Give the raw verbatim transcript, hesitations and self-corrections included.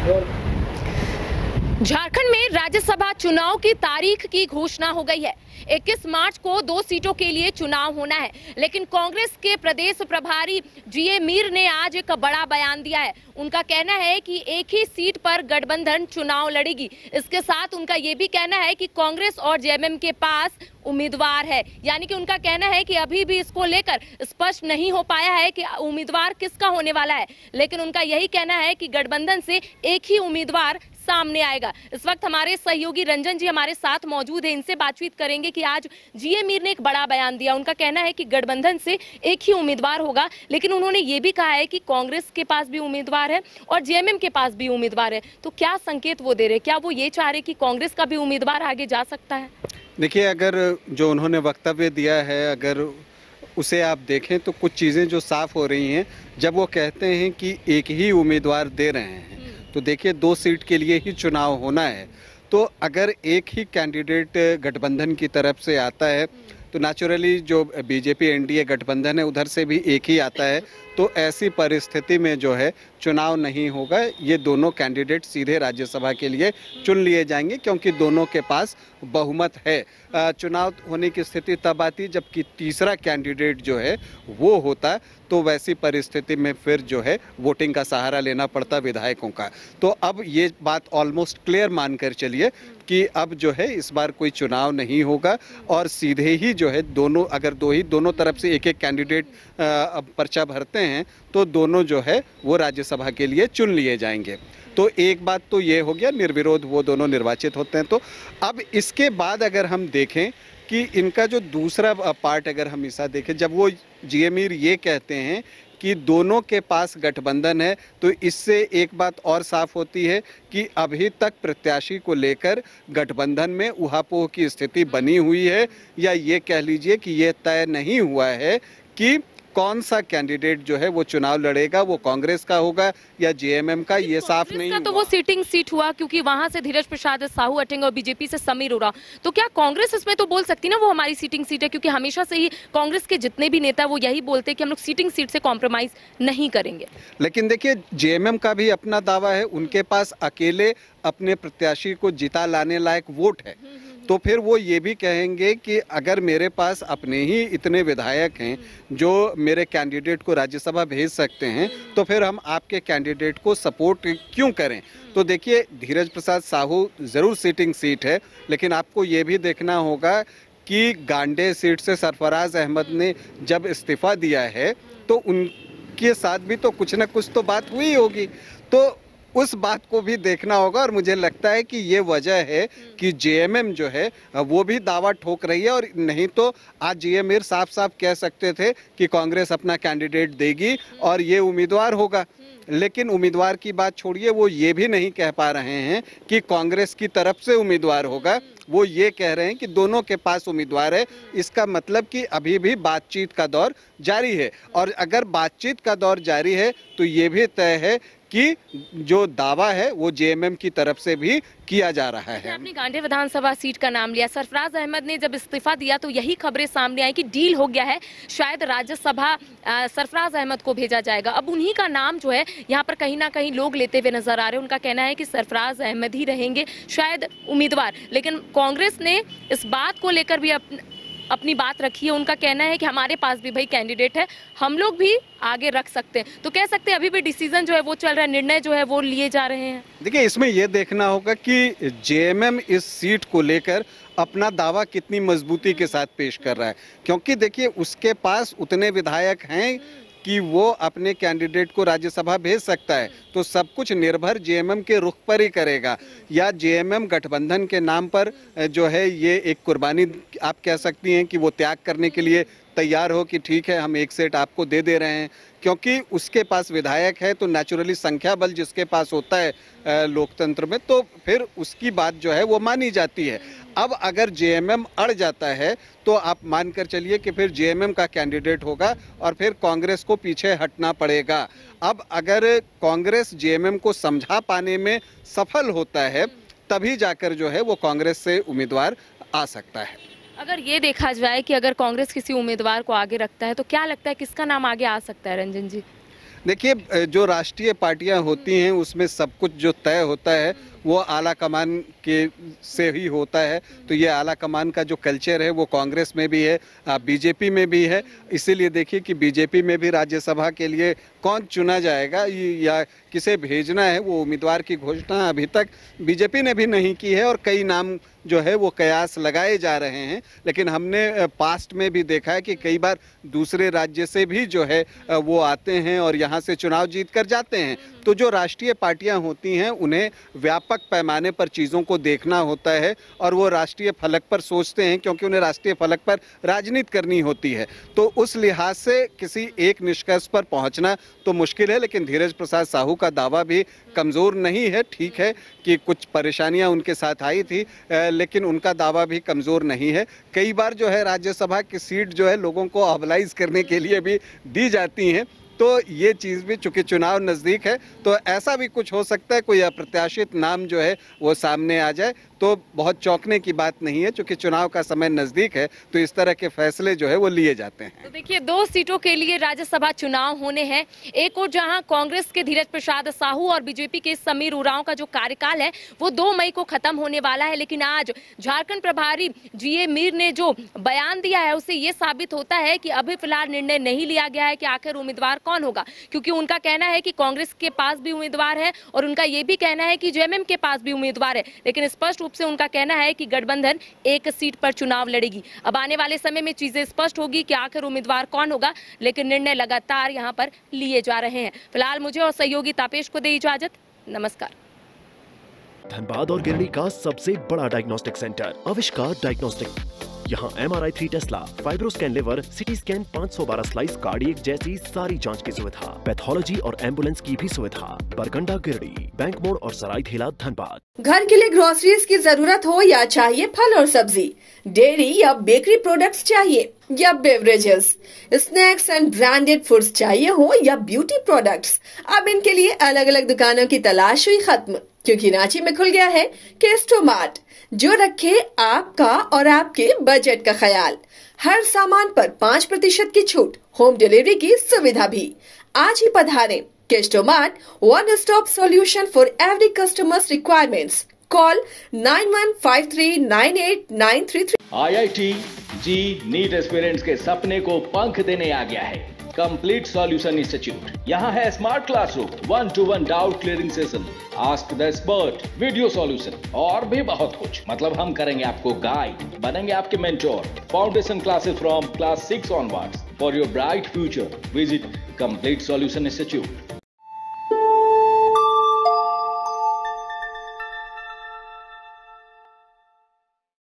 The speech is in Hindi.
झारखंड में राज्यसभा चुनाव की तारीख की घोषणा हो गई है। इक्कीस मार्च को दो सीटों के लिए चुनाव होना है, लेकिन कांग्रेस के प्रदेश प्रभारी जीए मीर ने आज एक बड़ा बयान दिया है। उनका कहना है कि एक ही सीट पर गठबंधन चुनाव लड़ेगी। इसके साथ उनका ये भी कहना है कि कांग्रेस और जेएमएम के पास उम्मीदवार है, यानी कि उनका कहना है कि अभी भी इसको लेकर स्पष्ट नहीं हो पाया है कि उम्मीदवार किसका होने वाला है, लेकिन उनका यही कहना है कि गठबंधन से एक ही उम्मीदवार सामने आएगा। इस वक्त हमारे सहयोगी रंजन जी हमारे साथ मौजूद हैं, इनसे बातचीत करेंगे कि आज जीए मीर ने एक बड़ा बयान दिया। उनका कहना है कि गठबंधन से एक ही उम्मीदवार होगा, लेकिन उन्होंने ये भी कहा है कि कांग्रेस के पास भी उम्मीदवार है और जेएमएम के पास भी उम्मीदवार है। तो क्या संकेत वो दे रहे, क्या वो ये चाह रहे कि कांग्रेस का भी उम्मीदवार आगे जा सकता है? देखिए, अगर जो उन्होंने वक्तव्य दिया है, अगर उसे आप देखें तो कुछ चीज़ें जो साफ हो रही हैं। जब वो कहते हैं कि एक ही उम्मीदवार दे रहे हैं, तो देखिए दो सीट के लिए ही चुनाव होना है, तो अगर एक ही कैंडिडेट गठबंधन की तरफ से आता है तो नेचुरली जो बीजेपी एनडीए गठबंधन है उधर से भी एक ही आता है, तो ऐसी परिस्थिति में जो है चुनाव नहीं होगा। ये दोनों कैंडिडेट सीधे राज्यसभा के लिए चुन लिए जाएंगे, क्योंकि दोनों के पास बहुमत है। चुनाव होने की स्थिति तब आती जबकि तीसरा कैंडिडेट जो है वो होता, तो वैसी परिस्थिति में फिर जो है वोटिंग का सहारा लेना पड़ता विधायकों का। तो अब ये बात ऑलमोस्ट क्लियर मानकर चलिए कि अब जो है इस बार कोई चुनाव नहीं होगा और सीधे ही जो है दोनों, अगर दो ही दोनों तरफ से एक एक कैंडिडेट पर्चा भरते हैं तो दोनों जो है वो राज्यसभा के लिए चुन लिए जाएंगे। तो एक बात तो ये हो गया, निर्विरोध वो दोनों निर्वाचित होते हैं। तो अब इसके बाद अगर हम देखें कि इनका जो दूसरा पार्ट अगर हम ऐसा देखें, जब वो जीए मीर ये कहते हैं कि दोनों के पास गठबंधन है, तो इससे एक बात और साफ होती है कि अभी तक प्रत्याशी को लेकर गठबंधन में उहापोह की स्थिति बनी हुई है, या ये कह लीजिए कि ये तय नहीं हुआ है कि कौन सा कैंडिडेट जो है वो चुनाव लड़ेगा, वो कांग्रेस का होगा या जेएमएम का, ये साफ नहीं हुआ। तो वो सीटिंग सीट हुआ क्योंकि वहां से धीरज प्रसाद साहू हटेंगे और बीजेपी से समीर उरांव। तो क्या कांग्रेस इसमें तो बोल सकती ना वो हमारी सीटिंग सीट है, क्योंकि हमेशा से ही कांग्रेस के जितने भी नेता वो यही बोलते हैं कि हम लोग सीटिंग सीट से कॉम्प्रोमाइज नहीं करेंगे। लेकिन देखिए जेएमएम का भी अपना दावा है, उनके पास अकेले अपने प्रत्याशी को जिता लाने लायक वोट है, तो फिर वो ये भी कहेंगे कि अगर मेरे पास अपने ही इतने विधायक हैं जो मेरे कैंडिडेट को राज्यसभा भेज सकते हैं, तो फिर हम आपके कैंडिडेट को सपोर्ट क्यों करें। तो देखिए धीरज प्रसाद साहू ज़रूर सीटिंग सीट है, लेकिन आपको ये भी देखना होगा कि गांडे सीट से सरफराज अहमद ने जब इस्तीफ़ा दिया है तो उनके साथ भी तो कुछ ना कुछ तो बात हुई होगी, तो उस बात को भी देखना होगा। और मुझे लगता है कि ये वजह है कि जेएमएम जो है वो भी दावा ठोक रही है, और नहीं तो आज जीए मीर साफ साफ कह सकते थे कि कांग्रेस अपना कैंडिडेट देगी और ये उम्मीदवार होगा। लेकिन उम्मीदवार की बात छोड़िए, वो ये भी नहीं कह पा रहे हैं कि कांग्रेस की तरफ से उम्मीदवार होगा, वो ये कह रहे हैं कि दोनों के पास उम्मीदवार है। इसका मतलब कि अभी भी बातचीत का दौर जारी है, और अगर बातचीत का दौर जारी है तो ये भी तय है कि जो दावा है वो जेएमएम की तरफ से भी किया जा रहा है। आपने गांधी विधानसभा सीट का नाम लिया, सरफराज अहमद ने जब इस्तीफा दिया तो यही खबरें सामने आई कि डील हो गया है, शायद राज्यसभा सरफराज अहमद को भेजा जाएगा। अब उन्हीं का नाम जो है यहाँ पर कहीं ना कहीं लोग लेते हुए नजर आ रहे हैं। उनका कहना है कि सरफराज अहमद ही रहेंगे शायद उम्मीदवार, लेकिन कांग्रेस ने इस बात को लेकर भी अपन अपनी बात रखी है। उनका कहना है कि हमारे पास भी भाई कैंडिडेट है, हम लोग भी आगे रख सकते हैं। तो कह सकते हैं अभी भी डिसीजन जो है वो चल रहा है, निर्णय जो है वो लिए जा रहे हैं। देखिए इसमें यह देखना होगा कि जेएमएम इस सीट को लेकर अपना दावा कितनी मजबूती के साथ पेश कर रहा है, क्योंकि देखिए उसके पास उतने विधायक हैं कि वो अपने कैंडिडेट को राज्यसभा भेज सकता है। तो सब कुछ निर्भर जेएमएम के रुख पर ही करेगा, या जेएमएम गठबंधन के नाम पर जो है ये एक कुर्बानी आप कह सकती हैं कि वो त्याग करने के लिए तैयार हो कि ठीक है हम एक सीट आपको दे दे रहे हैं, क्योंकि उसके पास विधायक है। तो नेचुरली संख्या बल जिसके पास होता है लोकतंत्र में, तो फिर उसकी बात जो है वो मानी जाती है। अब अगर जेएमएम अड़ जाता है तो आप मानकर चलिए कि फिर जेएमएम का कैंडिडेट होगा और फिर कांग्रेस को पीछे हटना पड़ेगा। अब अगर कांग्रेस जेएमएम को समझा पाने में सफल होता है तभी जाकर जो है वो कांग्रेस से उम्मीदवार आ सकता है। अगर ये देखा जाए कि अगर कांग्रेस किसी उम्मीदवार को आगे रखता है तो क्या लगता है किसका नाम आगे आ सकता है रंजन जी? देखिए, जो राष्ट्रीय पार्टियां होती हैं उसमें सब कुछ जो तय होता है वो आला कमान के से ही होता है। तो ये आला कमान का जो कल्चर है वो कांग्रेस में भी है, बीजेपी में भी है। इसीलिए देखिए कि बीजेपी में भी राज्यसभा के लिए कौन चुना जाएगा या किसे भेजना है, वो उम्मीदवार की घोषणा अभी तक बीजेपी ने भी नहीं की है और कई नाम जो है वो कयास लगाए जा रहे हैं। लेकिन हमने पास्ट में भी देखा है कि कई बार दूसरे राज्य से भी जो है वो आते हैं और यहाँ से चुनाव जीत कर जाते हैं। तो जो राष्ट्रीय पार्टियां होती हैं उन्हें व्यापक पैमाने पर चीज़ों को देखना होता है और वो राष्ट्रीय फलक पर सोचते हैं, क्योंकि उन्हें राष्ट्रीय फलक पर राजनीति करनी होती है। तो उस लिहाज से किसी एक निष्कर्ष पर पहुंचना तो मुश्किल है। लेकिन धीरज प्रसाद साहू का दावा भी कमज़ोर नहीं है। ठीक है कि कुछ परेशानियां उनके साथ आई थी, लेकिन उनका दावा भी कमज़ोर नहीं है। कई बार जो है राज्यसभा की सीट जो है लोगों को ऑबलाइज करने के लिए भी दी जाती हैं। तो ये चीज़ भी, चूंकि चुनाव नज़दीक है तो ऐसा भी कुछ हो सकता है, कोई अप्रत्याशित नाम जो है वो सामने आ जाए। तो बहुत चौंकने की बात नहीं है, क्योंकि चुनाव का समय नज़दीक है तो इस तरह के फैसले जो है वो लिए जाते हैं। तो देखिए, दो सीटों के लिए राज्यसभा चुनाव होने हैं। एक और जहां कांग्रेस के धीरज प्रसाद साहू और बीजेपी के समीर उरांव का जो कार्यकाल है वो दो मई को खत्म होने वाला है। लेकिन आज झारखंड प्रभारी जीए मीर ने जो बयान दिया है उससे ये साबित होता है कि अभी फिलहाल निर्णय नहीं लिया गया है कि आखिर उम्मीदवार कौन होगा, क्योंकि उनका कहना है कि कांग्रेस के पास भी उम्मीदवार है और उनका ये भी कहना है कि जेएमएम के पास भी उम्मीदवार है। लेकिन स्पष्ट रूप से उनका कहना है कि गठबंधन एक सीट पर चुनाव लड़ेगी। अब आने वाले समय में चीजें स्पष्ट होगी कि आखिर उम्मीदवार कौन होगा, लेकिन निर्णय लगातार यहाँ पर लिए जा रहे हैं। फिलहाल मुझे और सहयोगी तापेश को दे इजाजत। नमस्कार। धनबाद और गिरडी का सबसे बड़ा डायग्नोस्टिक सेंटर आविष्कार डायग्नोस्टिक। यहाँ M R I three tesla, fibroscan liver, CT scan पाँच सौ बारह स्लाइस कार्डियक जैसी सारी जांच की सुविधा, पैथोलॉजी और एम्बुलेंस की भी सुविधा। बरकंडा गिरडी, बैंक मोड़ और सराय ठेला धनबाद। घर के लिए ग्रोसरीज की जरूरत हो या चाहिए फल और सब्जी, डेयरी या बेकरी प्रोडक्ट्स चाहिए या beverages, snacks and branded foods चाहिए हो या ब्यूटी प्रोडक्ट्स, अब इनके लिए अलग अलग दुकानों की तलाश हुई खत्म, क्योंकि रांची में खुल गया है केस्टोमार्ट, जो रखे आपका और आपके बजट का ख्याल। हर सामान पर पाँच प्रतिशत की छूट, होम डिलीवरी की सुविधा भी। आज ही पधारें। Kestomart, one stop solution for every customers requirements. Call nine one five three nine eight nine three three. I I T JEE NEET aspirants के सपने को पंख देने आ गया है कंप्लीट सॉल्यूशन इंस्टीट्यूट। यहाँ है smart classroom, one to one doubt clearing session, ask the expert, video solution और भी बहुत कुछ। मतलब हम करेंगे आपको गाइड, बनेंगे आपके mentor. Foundation classes from class six onwards for your bright future. Visit complete solution institute.